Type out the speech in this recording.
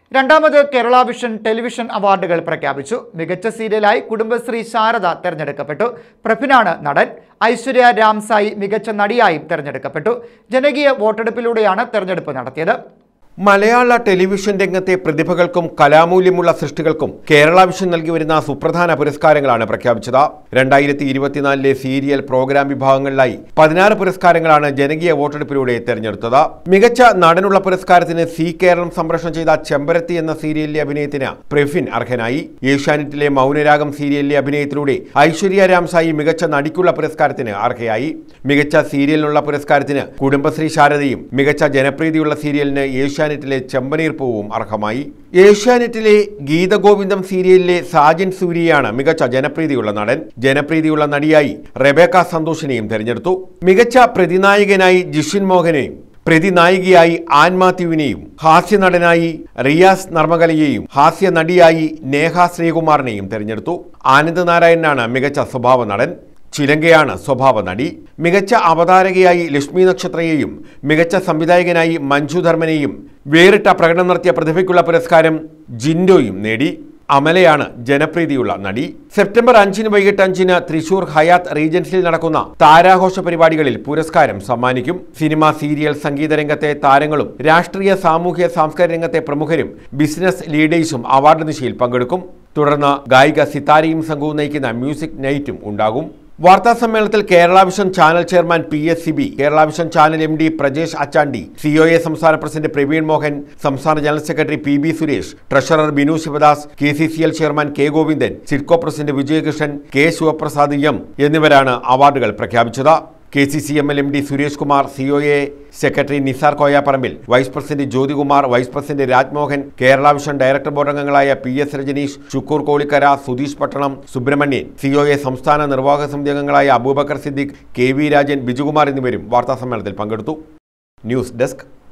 രണ്ടാമത് Kerala vision television അവാർഡുകൾ പ്രഖ്യാപിച്ചു. മികച്ച സീരിയലായി കുടുംബശ്രീ ശാരദ തെരഞ്ഞെടുക്കപ്പെട്ടു. പ്രഭിനാണ് നടൻ. ഐശ്വര്യ രാംസായി മികച്ച നടിയായും തെരഞ്ഞെടുക്കപ്പെട്ടു. ജനകീയ വോട്ടെടുപ്പിലൂടെയാണ് തെരഞ്ഞെടുപ്പ് നടത്തിയത്. മലയാള ടെലിവിഷൻ രംഗത്തെ പ്രതിഭകൾക്കും കലാമൂല്യമുള്ള സൃഷ്ടികൾക്കും കേരള വിഷൻ നൽകി വരുന്ന സുപ്രധാന പുരസ്കാരങ്ങളാണ് പ്രഖ്യാപിച്ചത്. 2024 സീരിയൽ പ്രോഗ്രാം വിഭാഗങ്ങളിലായി 16 പുരസ്കാരങ്ങളാണ് ജനകീയ വോട്ടെടുപ്പിലൂടെ തെരഞ്ഞെടുത്തത്. മികച്ച നടനുള്ള പുരസ്കാരത്തിന് സി കേരളം സംപ്രേഷണം ചെയ്ത ചെമ്പരത്തി എന്ന സീരിയലിലെ അഭിനയത്തിന് പ്രഫിൻ അർഹനായി. ഏഷ്യാനെറ്റിലെ മൗനരാഗം സീരിയലിലെ അഭിനയത്തിലൂടെ ഐശ്വര്യ രാംസായി മികച്ച നടിക്കുള്ള പുരസ്കാരത്തിന് അർഹയായി. മികച്ച സീരിയലിനുള്ള പുരസ്കാരത്തിന് കുടുംബശ്രീ ശാരദയും മികച്ച ജനപ്രീതിയുള്ള സീരിയലിന് ഏഷ്യാനെറ്റിലെ ചെമ്പനീർ പൂവും അർഹമായി. ഏഷ്യാനെറ്റിലെ ഗീതഗോവിന്ദം സീരിയലിലെ സാജൻ സൂര്യയാണ് മികച്ച ജനപ്രീതിയുള്ള നടൻ. ജനപ്രീതിയുള്ള നടിയായി റെബേക്ക സന്തോഷിനെയും തെരഞ്ഞെടുത്തു. മികച്ച പ്രതിനായകനായി ജിഷിൻ മോഹനെയും, പ്രതിനായികയായി ആൻ മാത്യുവിനെയും, ഹാസ്യ നടനായി റിയാസ് നർമ്മകലയെയും, ഹാസ്യ നടിയായി നേഹ ശ്രീകുമാറിനെയും തെരഞ്ഞെടുത്തു. ആനന്ദ് നാരായണനാണ് മികച്ച സ്വഭാവ നടൻ. ചിലങ്കയാണ് സ്വഭാവ നടി. മികച്ച അവതാരകയായി ലക്ഷ്മി നക്ഷത്രയെയും മികച്ച സംവിധായകനായി മഞ്ജു ധർമ്മനെയും വേറിട്ട പ്രകടനം നടത്തിയ പ്രതിഭയ്ക്കുള്ള പുരസ്കാരം ജിൻഡോയും നേടി. അമലയാണ് ജനപ്രീതിയുള്ള നടി. സെപ്റ്റംബർ 5 വൈകിട്ട് 5 തൃശൂർ ഹയാത്ത് റീജൻസിൽ നടക്കുന്ന താരാഘോഷ പരിപാടികളിൽ പുരസ്കാരം സമ്മാനിക്കും. സിനിമ, സീരിയൽ, സംഗീത രംഗത്തെ താരങ്ങളും രാഷ്ട്രീയ, സാമൂഹ്യ, സാംസ്കാരിക രംഗത്തെ പ്രമുഖരും ബിസിനസ് ലീഡേഴ്സും അവാർഡ് നിശയിൽ പങ്കെടുക്കും. തുടർന്ന് ഗായിക സിതാരയും സംഘവും നയിക്കുന്ന മ്യൂസിക് നൈറ്റും ഉണ്ടാകും. വാർത്താ സമ്മേളനത്തിൽ Kerala vision channel chairman PSCB, Kerala vision channel MD Prajesh Achandi, COA സംസ്ഥാന പ്രസിഡന്റ് പ്രവീൺ മോഹൻ, സംസ്ഥാന general secretary PB Suresh, treasurer Binu Sivadas, KCCL chairman K Govindan, SIDCO president Vijayakrishnan, K Sivaprasad M എന്നിവരാണ് അവാർഡുകൾ പ്രഖ്യാപിച്ചത്. KCCML MD Suresh Kumar, COA secretary Nisar Koyapparambil, vice president Jyothikumar, vice president Rajmohan, Kerala vision director board അംഗങ്ങളായ PS Rajaneesh, Shukoor Kolikkara, Sudheesh Pattanam, Subrahmanian, COA സംസ്ഥാന നിർവാഹക സമിതി അംഗങ്ങളായ അബൂബക്കർ സിദ്ദിഖ്, KV രാജൻ, ബിജുകുമാർ എന്നിവരും വാർത്താസമ്മേളനത്തിൽ പങ്കെടുത്തു. News desk.